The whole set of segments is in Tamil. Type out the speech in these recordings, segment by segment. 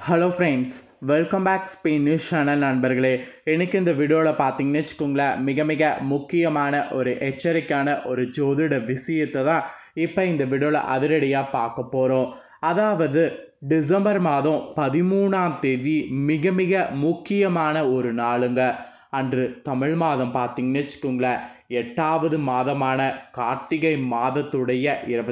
Hello friends, welcome back Spain news channel நண்பர்களே. இன்றைக்கி இந்த வீடியோவில் பார்த்தீங்கன்னு வச்சுக்கோங்களேன், மிக மிக முக்கியமான ஒரு எச்சரிக்கையான ஒரு ஜோதிட விஷயத்தை தான் இப்போ இந்த வீடியோவில் அதிரடியாக பார்க்க போகிறோம். அதாவது டிசம்பர் மாதம் 13ஆம் தேதி மிக மிக முக்கியமான ஒரு நாளுங்க. அன்று தமிழ் மாதம் பார்த்தீங்கன்னு வச்சுக்கோங்களேன், 8வது மாதமான கார்த்திகை மாதத்துடைய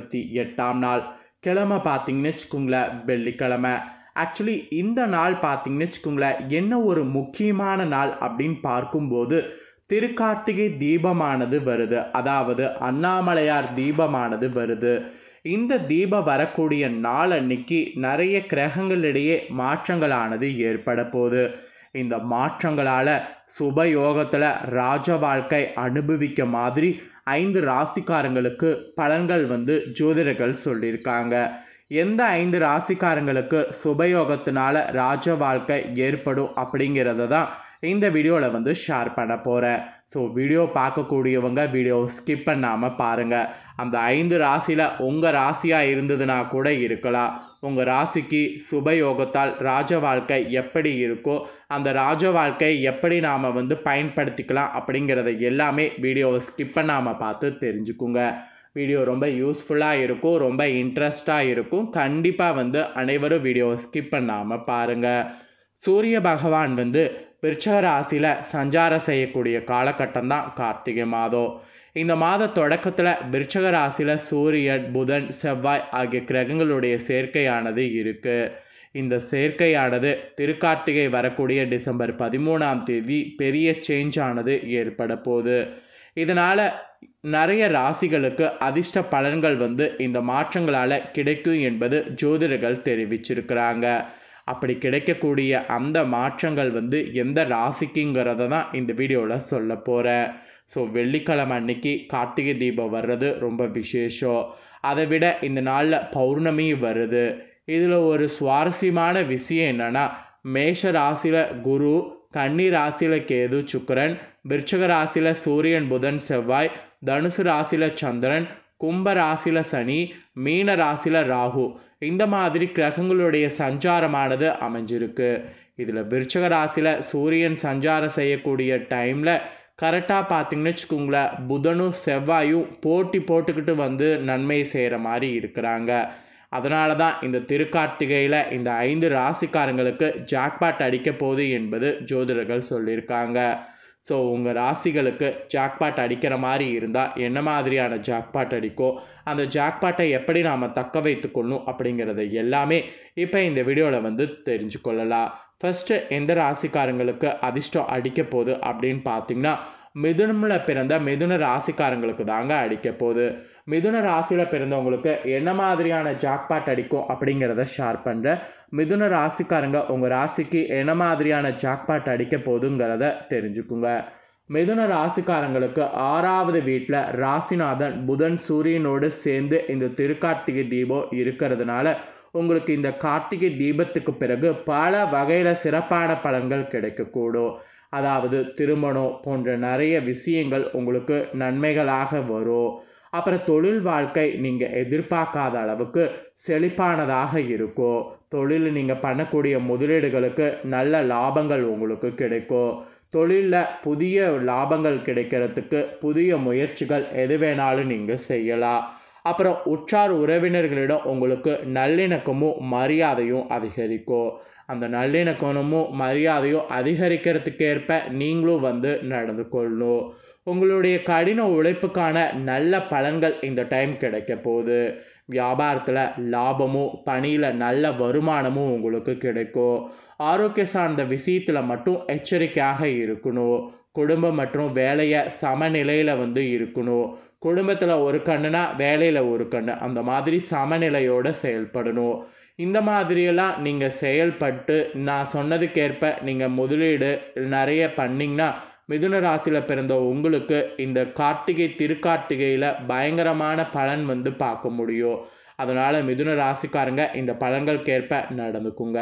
28ஆம் நாள். கிழமை பார்த்தீங்கன்னு வச்சுக்கோங்களேன், வெள்ளிக்கிழமை. ஆக்சுவலி இந்த நாள் பார்த்தீங்கன்னு வச்சுக்கோங்களேன், என்ன ஒரு முக்கியமான நாள் அப்படின்னு பார்க்கும்போது திருக்கார்த்திகை தீபமானது வருது. அதாவது அண்ணாமலையார் தீபமானது வருது. இந்த தீபம் வரக்கூடிய நாள் அன்னைக்கு நிறைய கிரகங்களிடையே மாற்றங்களானது ஏற்பட போகுது. இந்த மாற்றங்களால் சுபயோகத்தில் ராஜ வாழ்க்கை அனுபவிக்க மாதிரி 5 ராசிக்காரங்களுக்கு பலன்கள் ஜோதிடர்கள் சொல்லியிருக்காங்க. எந்த 5 ராசிக்காரங்களுக்கு சுபயோகத்தினால ராஜ வாழ்க்கை ஏற்படும் அப்படிங்கிறத தான் இந்த வீடியோவில் ஷேர் பண்ண போகிறேன். ஸோ வீடியோ பார்க்கக்கூடியவங்க வீடியோ ஸ்கிப் பண்ணாமல் பாருங்கள். அந்த 5 ராசியில் உங்கள் ராசியாக இருந்ததுன்னா கூட இருக்கலாம். உங்கள் ராசிக்கு சுபயோகத்தால் ராஜ வாழ்க்கை எப்படி இருக்கோ அந்த ராஜ வாழ்க்கை எப்படி நாம் பயன்படுத்திக்கலாம் அப்படிங்கிறத எல்லாமே வீடியோவை ஸ்கிப் பண்ணாமல் பார்த்து தெரிஞ்சுக்குங்க. வீடியோ ரொம்ப யூஸ்ஃபுல்லாக இருக்கும், ரொம்ப இன்ட்ரெஸ்டாக இருக்கும். கண்டிப்பாக அனைவரும் வீடியோவை ஸ்கிப் பண்ணாமல் பாருங்கள். சூரிய பகவான் விருச்சிக ராசியில் சஞ்சாரம் செய்யக்கூடிய காலகட்டம் தான் கார்த்திகை மாதம். இந்த மாத தொடக்கத்தில் விருச்சிக ராசியில் சூரியன், புதன், செவ்வாய் ஆகிய கிரகங்களுடைய சேர்க்கையானது இருக்குது. இந்த சேர்க்கையானது திருக்கார்த்திகை வரக்கூடிய டிசம்பர் 13ஆம் தேதி பெரிய சேஞ்ச் ஆனது ஏற்பட போகுது. இதனால் நிறைய ராசிகளுக்கு அதிர்ஷ்ட பலன்கள் இந்த மாற்றங்களால் கிடைக்கும் என்பது ஜோதிடர்கள் தெரிவிச்சிருக்கிறாங்க. அப்படி கிடைக்கக்கூடிய அந்த மாற்றங்கள் எந்த ராசிக்குங்கிறத தான் இந்த வீடியோவில் சொல்ல போகிறேன். ஸோ வெள்ளிக்கிழமை அன்னைக்கு கார்த்திகை தீபம் வர்றது ரொம்ப விசேஷம். அதை விட இந்த நாளில் பௌர்ணமி வருது. இதில் ஒரு சுவாரஸ்யமான விஷயம் என்னென்னா, மேஷ ராசியில் குரு, கன்னி ராசியில் கேது சுக்கிரன், விருச்சிக ராசியில் சூரியன், புதன், செவ்வாய், தனுசு ராசியில் சந்திரன், கும்ப ராசியில் சனி, மீன ராசியில் ராகு, இந்த மாதிரி கிரகங்களுடைய சஞ்சாரமானது அமைஞ்சிருக்கு. இதில் விருச்சிக ராசியில் சூரியன் சஞ்சாரம் செய்யக்கூடிய டைமில் கரெக்டாக பார்த்தீங்கன்னு வச்சுக்கோங்களேன், புதனும் செவ்வாயும் போட்டி போட்டுக்கிட்டு நன்மை செய்கிற மாதிரி இருக்கிறாங்க. அதனால தான் இந்த திருக்கார்த்திகையில் இந்த 5 ராசிக்காரங்களுக்கு ஜாக்பாட் அடிக்க போகுது என்பது ஜோதிடர்கள் சொல்லியிருக்காங்க. ஸோ உங்கள் ராசிகளுக்கு ஜாக்பாட் அடிக்கிற மாதிரி இருந்தால் என்ன மாதிரியான ஜாக்பாட் அடிக்கும், அந்த ஜாக்பாட்டை எப்படி நாம் தக்க வைத்துக்கொள்ளணும் அப்படிங்கிறத எல்லாமே இப்போ இந்த வீடியோவில் தெரிஞ்சுக்கொள்ளலாம். ஃபஸ்ட்டு எந்த ராசிக்காரங்களுக்கு அதிர்ஷ்டம் அடிக்க போகுது அப்படின்னு பார்த்திங்கன்னா, மிதுனில் பிறந்த மிதுன ராசிக்காரங்களுக்கு தாங்க அடிக்க போகுது. மிதுன ராசியில் பிறந்தவங்களுக்கு என்ன மாதிரியான ஜாக்பாட் அடிக்கும் அப்படிங்கிறத ஷேர் பண்ணுறேன். மிதுன ராசிக்காரங்க உங்கள் ராசிக்கு என்ன மாதிரியான ஜாக்பாட் அடிக்க போகுதுங்கிறத தெரிஞ்சுக்குங்க. மிதுன ராசிக்காரங்களுக்கு 6வது வீட்டில் ராசிநாதன் புதன் சூரியனோடு சேர்ந்து இந்த திருக்கார்த்திகை தீபம் இருக்கிறதுனால உங்களுக்கு இந்த கார்த்திகை தீபத்துக்கு பிறகு பல வகையில் சிறப்பான பலன்கள் கிடைக்கக்கூடும். அதாவது திருமணம் போன்ற நிறைய விஷயங்கள் உங்களுக்கு நன்மைகளாக வரும். அப்புறம் தொழில் வாழ்க்கை நீங்கள் எதிர்பார்க்காத அளவுக்கு செழிப்பானதாக இருக்கும். தொழில் நீங்கள் பண்ணக்கூடிய முதலீடுகளுக்கு நல்ல லாபங்கள் உங்களுக்கு கிடைக்கும். தொழிலில் புதிய லாபங்கள் கிடைக்கிறதுக்கு புதிய முயற்சிகள் எது வேணாலும் நீங்கள் செய்யலாம். அப்புறம் உற்றார் உறவினர்களிடம் உங்களுக்கு நல்லிணக்கமும் மரியாதையும் அதிகரிக்கும். அந்த நல்லிணக்கமும் மரியாதையும் அதிகரிக்கிறதுக்கேற்ப நீங்களும் நடந்து கொள்ளணும். உங்களுடைய கடின உழைப்புக்கான நல்ல பலன்கள் இந்த டைம் கிடைக்க போகுது. வியாபாரத்தில் லாபமும் பணியில் நல்ல வருமானமும் உங்களுக்கு கிடைக்கும். ஆரோக்கிய சார்ந்த விஷயத்தில் மட்டும் எச்சரிக்கையாக இருக்கணும். குடும்பம் மற்றும் வேலையை சமநிலையில் இருக்கணும். குடும்பத்தில் ஒரு கண்ணுனா வேலையில் ஒரு கண்ணு, அந்த மாதிரி சமநிலையோடு செயல்படணும். இந்த மாதிரியெல்லாம் நீங்கள் செயல்பட்டு நான் சொன்னதுக்கேற்ப நீங்கள் முதலீடு நிறைய பண்ணிங்கன்னா மிதுன ராசியில் பிறந்த உங்களுக்கு இந்த திருக்கார்த்திகையில் பயங்கரமான பலன் பார்க்க முடியும். அதனால் மிதுன ராசிக்காரங்க இந்த பலன்களுக்கேற்ப நடந்துக்குங்க.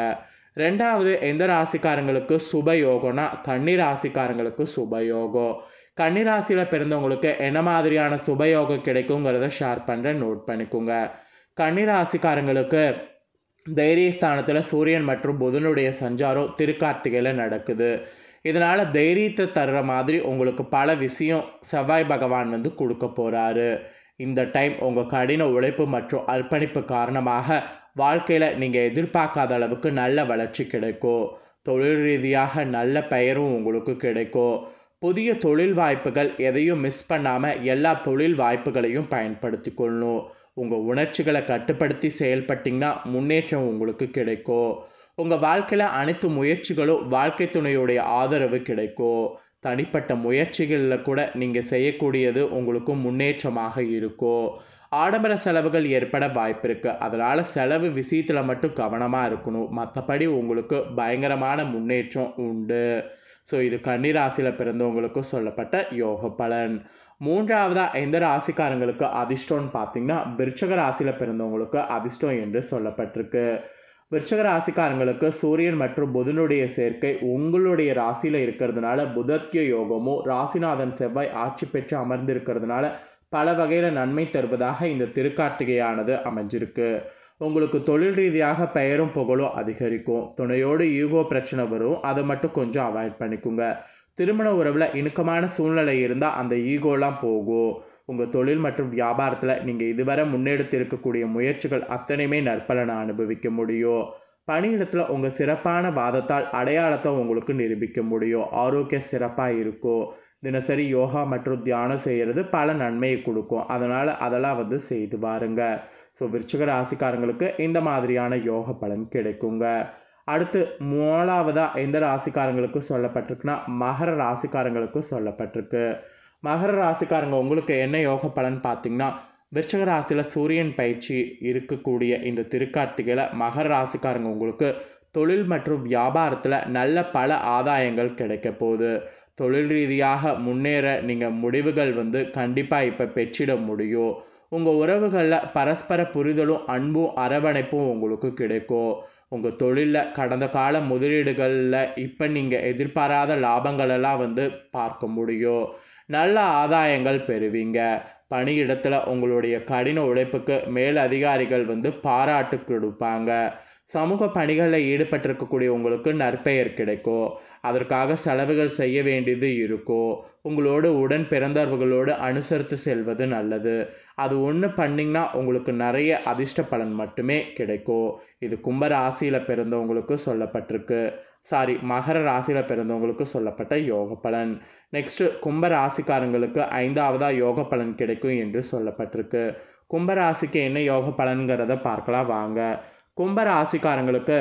2வது எந்த ராசிக்காரங்களுக்கு சுபயோகம்னா கன்னி ராசிக்காரங்களுக்கு சுபயோகம். கன்னி ராசியில் பிறந்தவங்களுக்கு என்ன மாதிரியான சுபயோகம் கிடைக்குங்கிறத ஷேர் பண்ணுறேன், நோட் பண்ணிக்கோங்க. கன்னி ராசிக்காரங்களுக்கு தைரியஸ்தானத்தில் சூரியன் மற்றும் புதனுடைய சஞ்சாரம் திருக்கார்த்திகையில் நடக்குது. இதனால் தைரியத்தை தர்ற மாதிரி உங்களுக்கு பல விஷயம் செவ்வாய் பகவான் வந்து கொடுக்க போகிறாரு. இந்த டைம் உங்கள் கடின உழைப்பு மற்றும் அர்ப்பணிப்பு காரணமாக வாழ்க்கையில் நீங்கள் எதிர்பார்க்காத அளவுக்கு நல்ல வளர்ச்சி கிடைக்கும். தொழில் ரீதியாக நல்ல பெயரும் உங்களுக்கு கிடைக்கும். புதிய தொழில் வாய்ப்புகள் எதையும் மிஸ் பண்ணாமல் எல்லா தொழில் வாய்ப்புகளையும் பயன்படுத்தி கொள்ளணும். உங்கள் உணர்ச்சிகளை கட்டுப்படுத்தி செயல்பட்டிங்கன்னா முன்னேற்றம் உங்களுக்கு கிடைக்கும். உங்கள் வாழ்க்கையில் அனைத்து முயற்சிகளும் வாழ்க்கை துணையுடைய ஆதரவு கிடைக்கும். தனிப்பட்ட முயற்சிகளில் கூட நீங்கள் செய்யக்கூடியது உங்களுக்கு முன்னேற்றமாக இருக்கும். ஆடம்பர செலவுகள் ஏற்பட வாய்ப்பு இருக்குது. அதனால் செலவு விஷயத்தில் மட்டும் கவனமாக இருக்கணும். மற்றபடி உங்களுக்கு பயங்கரமான முன்னேற்றம் உண்டு. ஸோ இது கன்னி ராசியில் பிறந்தவங்களுக்கு சொல்லப்பட்ட யோக பலன். மூன்றாவதாக எந்த ராசிக்காரங்களுக்கு அதிர்ஷ்டம்னு பார்த்தீங்கன்னா விருச்சக ராசியில் பிறந்தவங்களுக்கு அதிர்ஷ்டம் என்று சொல்லப்பட்டிருக்கு. விருச்சக ராசிக்காரங்களுக்கு சூரியன் மற்றும் புதனுடைய சேர்க்கை உங்களுடைய ராசியில் இருக்கிறதுனால புதத்திய யோகமும் ராசிநாதன் செவ்வாய் ஆட்சி பெற்று அமர்ந்திருக்கிறதுனால பல வகையில் நன்மை தருவதாக இந்த திருக்கார்த்திகையானது அமைஞ்சிருக்கு. உங்களுக்கு தொழில் ரீதியாக பெயரும் புகழும் அதிகரிக்கும். துணையோடு ஈகோ பிரச்சனை வரும், அதை மட்டும் கொஞ்சம் அவாய்ட் பண்ணிக்கோங்க. திருமண உறவில் இணக்கமான சூழ்நிலை இருந்தால் அந்த ஈகோலாம் போகும். உங்கள் தொழில் மற்றும் வியாபாரத்தில் நீங்கள் இதுவரை முன்னெடுத்து இருக்கக்கூடிய முயற்சிகள் அத்தனையுமே நற்பலனை அனுபவிக்க முடியும். பணியிடத்தில் உங்கள் சிறப்பான வாதத்தால் அடையாளத்தை உங்களுக்கு நிரூபிக்க முடியும். ஆரோக்கியம் சிறப்பாக இருக்கும். தினசரி யோகா மற்றும் தியானம் செய்கிறது பல நன்மையை கொடுக்கும். அதனால் அதெல்லாம் வந்து செய்து பாருங்க. ஸோ விருச்சிக ராசிக்காரங்களுக்கு இந்த மாதிரியான யோக பலன் கிடைக்குங்க. அடுத்து மூணாவதாக எந்த ராசிக்காரங்களுக்கு சொல்லப்பட்டிருக்குன்னா மகர ராசிக்காரங்களுக்கு சொல்லப்பட்டிருக்கு. மகர ராசிக்காரங்க உங்களுக்கு என்ன யோக பலன் பார்த்தீங்கன்னா விருச்சிக ராசியில் சூரியன் பயிற்சி இருக்கக்கூடிய இந்த திருக்கார்த்திகையில் மகர ராசிக்காரங்க உங்களுக்கு தொழில் மற்றும் வியாபாரத்தில் நல்ல பல ஆதாயங்கள் கிடைக்க போகுது. தொழில் ரீதியாக முன்னேற நீங்கள் முடிவுகள் வந்து கண்டிப்பாக இப்போ பெற்றிட முடியும். உங்கள் உறவுகளில் பரஸ்பர புரிதலும் அன்பும் அரவணைப்பும் உங்களுக்கு கிடைக்கும். உங்கள் தொழிலில் கடந்த கால முதலீடுகளில் இப்போ நீங்கள் எதிர்பாராத லாபங்களெல்லாம் வந்து பார்க்க முடியும். நல்ல ஆதாயங்கள் பெறுவீங்க. பணியிடத்தில் உங்களுடைய கடின உழைப்புக்கு மேல் அதிகாரிகள் வந்து பாராட்டு கொடுப்பாங்க. சமூக பணிகளில் ஈடுபட்டிருக்கக்கூடிய உங்களுக்கு நற்பெயர் கிடைக்கும். அதற்காக செலவுகள் செய்ய வேண்டியது இருக்கும். உங்களோடு உடன் பிறந்தவர்களோடு அனுசரித்து செல்வது நல்லது. அது ஒன்று பண்ணிங்கன்னா உங்களுக்கு நிறைய அதிர்ஷ்ட பலன் மட்டுமே கிடைக்கும். இது கும்ப ராசியில் பிறந்தவங்களுக்கு சொல்லப்பட்டிருக்கு. மகர ராசியில் பிறந்தவங்களுக்கு சொல்லப்பட்ட யோக பலன். நெக்ஸ்ட்டு கும்ப ராசிக்காரங்களுக்கு 5ஆவதாக யோக பலன் கிடைக்கும் என்று சொல்லப்பட்டிருக்கு. கும்ப ராசிக்கு என்ன யோக பலன்கிறத பார்க்கலாம் வாங்க. கும்ப ராசிக்காரங்களுக்கு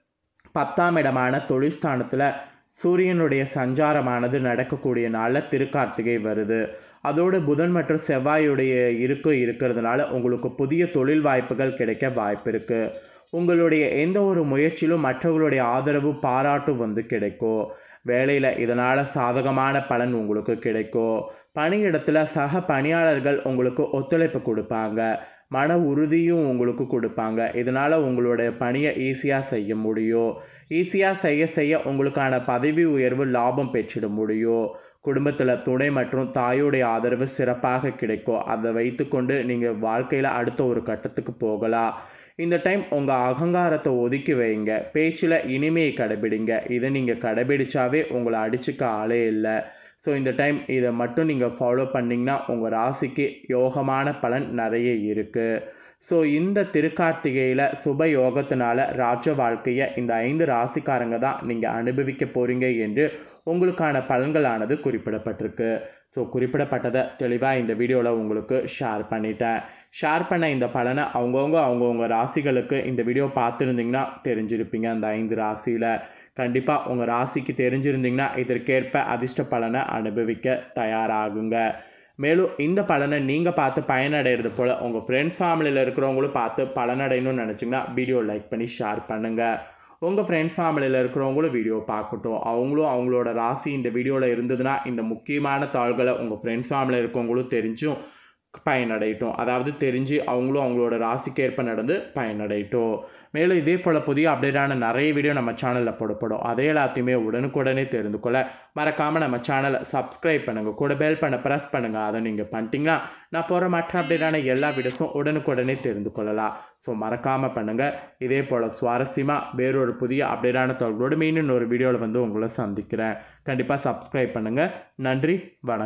10ஆம் இடமான தொழில்ஸ்தானத்தில் சூரியனுடைய சஞ்சாரமானது நடக்கக்கூடிய நாளில் திருக்கார்த்திகை வருது. அதோடு புதன் மற்றும் செவ்வாயுடைய இருக்கிறதுனால உங்களுக்கு புதிய தொழில் வாய்ப்புகள் கிடைக்க வாய்ப்பு இருக்குது. உங்களுடைய எந்த ஒரு முயற்சியிலும் மற்றவர்களுடைய ஆதரவு பாராட்டும் வந்து கிடைக்கும். வேலையில் இதனால் சாதகமான பலன் உங்களுக்கு கிடைக்கும். பணியிடத்தில் சக பணியாளர்கள் உங்களுக்கு ஒத்துழைப்பு கொடுப்பாங்க. மன உறுதியும் உங்களுக்கு கொடுப்பாங்க. இதனால் உங்களுடைய பணியை ஈஸியாக செய்ய முடியும். ஈஸியாக செய்ய உங்களுக்கான பதவி உயர்வு லாபம் பெற்றிட முடியும். குடும்பத்தில் துணை மற்றும் தாயுடைய ஆதரவு சிறப்பாக கிடைக்கும். அதை வைத்துக்கொண்டு நீங்கள் வாழ்க்கையில் அடுத்த ஒரு கட்டத்துக்கு போகலாம். இந்த டைம் உங்கள் அகங்காரத்தை ஒதுக்கி வைங்க. பேச்சில் இனிமையை கடைபிடிங்க. இதை நீங்கள் கடைபிடிச்சாவே உங்களை அடிச்சுக்க ஆளே இல்லை. ஸோ இந்த டைம் இதை மட்டும் நீங்கள் ஃபாலோ பண்ணிங்கன்னா உங்கள் ராசிக்கு யோகமான பலன் நிறைய இருக்குது. ஸோ இந்த திருக்கார்த்திகையில் சுப யோகத்தினால ராஜ வாழ்க்கையை இந்த 5 ராசிக்காரங்க தான் நீங்கள் அனுபவிக்க போகிறீங்க என்று உங்களுக்கான பலன்களானது குறிப்பிடப்பட்டிருக்கு. ஸோ குறிப்பிடப்பட்டதை தெளிவாக இந்த வீடியோவில் உங்களுக்கு ஷேர் பண்ணிட்டேன். ஷேர் பண்ண இந்த பலனை அவங்கவுங்க ராசிகளுக்கு இந்த வீடியோ பார்த்துருந்திங்கன்னா தெரிஞ்சிருப்பீங்க. அந்த 5 ராசியில் கண்டிப்பாக உங்கள் ராசிக்கு தெரிஞ்சிருந்திங்கன்னா இதற்கேற்ப அதிர்ஷ்ட பலனை அனுபவிக்க தயாராகுங்க. மேலும் இந்த பலனை நீங்கள் பார்த்து பயனடைகிறது போல் உங்கள் ஃப்ரெண்ட்ஸ் ஃபேமிலியில் இருக்கிறவங்களும் பார்த்து பலனடையணும்னு நினச்சிங்கன்னா வீடியோ லைக் பண்ணி ஷேர் பண்ணுங்கள். உங்கள் ஃப்ரெண்ட்ஸ் ஃபேமிலியில் இருக்கிறவங்களும் வீடியோ பார்க்கட்டும். அவங்களும் அவங்களோட ராசி இந்த வீடியோவில் இருந்ததுன்னா இந்த முக்கியமான தாள்களை உங்கள் ஃப்ரெண்ட்ஸ் ஃபேமிலியில் இருக்கவங்களும் தெரிஞ்சும் பயனடையட்டும். அதாவது தெரிஞ்சு அவங்களும் அவங்களோட ராசிக்கேற்ப நடந்து பயனடையட்டும். மேலும் இதே போல் புதிய அப்டேட்டான நிறைய வீடியோ நம்ம சேனலில் போடப்படும். அதை எல்லாத்தையுமே உடனுக்குடனே தெரிந்து கொள்ள மறக்காமல் நம்ம சேனலை சப்ஸ்கிரைப் பண்ணுங்கள். கூட பெல் பண்ண ப்ரெஸ் பண்ணுங்கள். அதை நீங்கள் பண்ணிட்டீங்கன்னா நான் போகிற மற்ற அப்டேட்டான எல்லா வீடியோஸும் உடனுக்குடனே தெரிந்து கொள்ளலாம். ஸோ மறக்காமல் பண்ணுங்கள். இதே போல் சுவாரஸ்யமாக வேறொரு புதிய அப்டேட்டான தகவலோடு மீண்டும் ஒரு வீடியோவில் வந்து உங்களை சந்திக்கிறேன். கண்டிப்பாக சப்ஸ்கிரைப் பண்ணுங்கள். நன்றி, வணக்கம்.